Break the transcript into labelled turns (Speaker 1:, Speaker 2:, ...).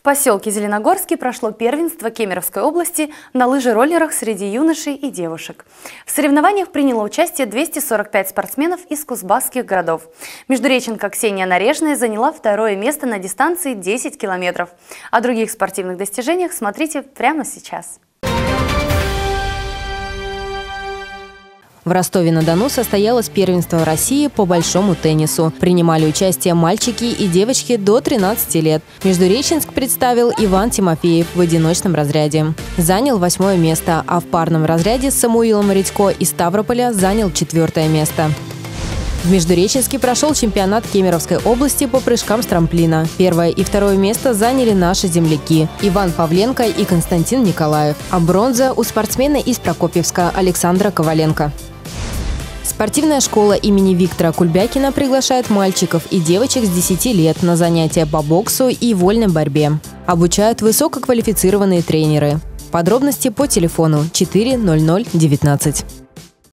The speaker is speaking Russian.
Speaker 1: поселке Зеленогорский прошло первенство Кемеровской области на лыжероллерах среди юношей и девушек. В соревнованиях приняло участие 245 спортсменов из кузбасских городов. Междуреченка Ксения Нарежная заняла второе место на дистанции 10 километров. О других спортивных достижениях смотрите прямо сейчас.
Speaker 2: В Ростове-на-Дону состоялось первенство России по большому теннису. Принимали участие мальчики и девочки до 13 лет. Междуреченск представил Иван Тимофеев в одиночном разряде. Занял 8 место, а в парном разряде с Самуилом Редько из Ставрополя занял 4 место. В Междуреченске прошел чемпионат Кемеровской области по прыжкам с трамплина. 1 и 2 место заняли наши земляки – Иван Павленко и Константин Николаев. А бронза у спортсмена из Прокопьевска Александра Коваленко. Спортивная школа имени Виктора Кульбякина приглашает мальчиков и девочек с 10 лет на занятия по боксу и вольной борьбе. Обучают высококвалифицированные тренеры. Подробности по телефону 40019.